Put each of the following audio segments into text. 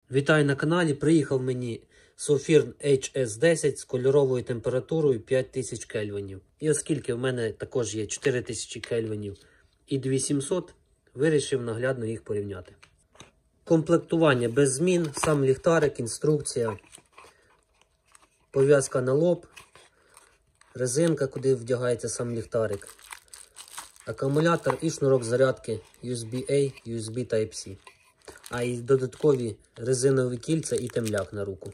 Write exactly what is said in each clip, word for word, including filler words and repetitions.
Вітаю на каналі. Приїхав мені Sofirn ейч ес десять з кольоровою температурою п'ять тисяч кельвінів. І оскільки в мене також є чотири тисячі кельвінів і дві тисячі сімсот, вирішив наглядно їх порівняти. Комплектування без змін, сам ліхтарик, інструкція, пов'язка на лоб, резинка, куди вдягається сам ліхтарик, акумулятор і шнурок зарядки ю ес бі-A, ю ес бі Type-C. А і додаткові резинові кільця і темляк на руку.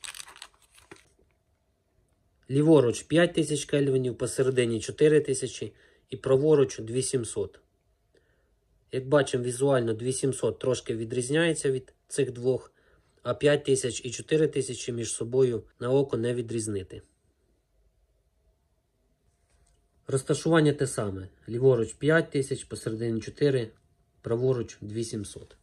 Ліворуч п'ять тисяч кельвінів, посередині чотири тисячі і праворуч дві тисячі сімсот. Як бачимо, візуально дві тисячі сімсот трошки відрізняється від цих двох, а п'ять тисяч і чотири тисячі між собою на око не відрізнити. Розташування те саме. Ліворуч п'ять тисяч, посередині чотири, праворуч дві тисячі сімсот.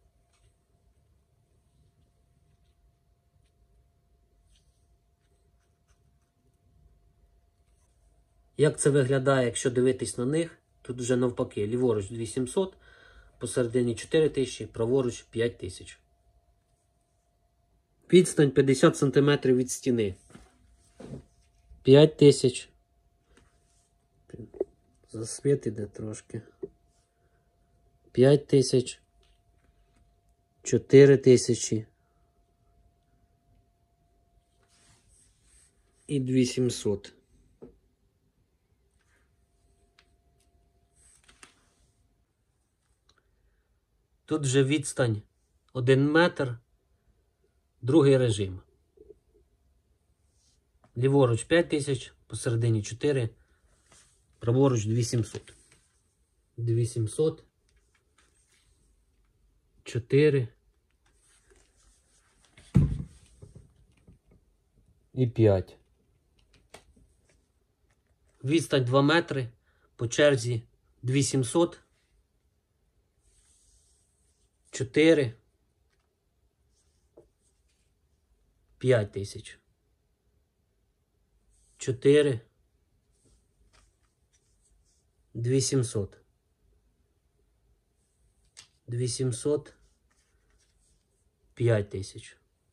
Як це виглядає, якщо дивитись на них? Тут вже навпаки. Ліворуч дві тисячі сімсот, посередині чотири тисячі, праворуч п'ять тисяч. Відстань п'ятдесят сантиметрів від стіни. п'ять тисяч. Засвіт іде трошки. п'ять тисяч. чотири тисячі. І дві тисячі сімсот. Тут вже відстань один метр, другий режим. Ліворуч п'ять тисяч, посередині чотири, праворуч дві тисячі сімсот. дві тисячі сімсот, чотири і п'ять. Відстань два метри, по черзі дві тисячі сімсот. чотири, п'ять тисяч, чотири, дві тисячі сімсот, дві тисячі сімсот, п'ять тисяч.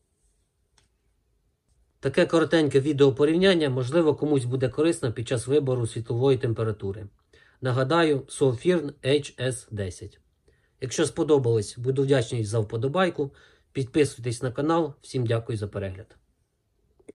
Таке коротеньке відео порівняння, можливо, комусь буде корисно під час вибору світлової температури. Нагадаю, Sofirn ейч ес десять. Якщо сподобалось, буду вдячний за вподобайку. Підписуйтесь на канал. Всім дякую за перегляд.